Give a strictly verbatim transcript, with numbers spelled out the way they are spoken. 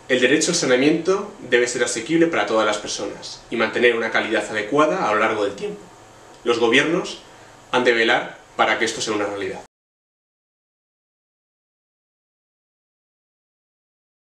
El derecho al saneamiento debe ser asequible para todas las personas y mantener una calidad adecuada a lo largo del tiempo. Los gobiernos han de velar para que esto sea una realidad.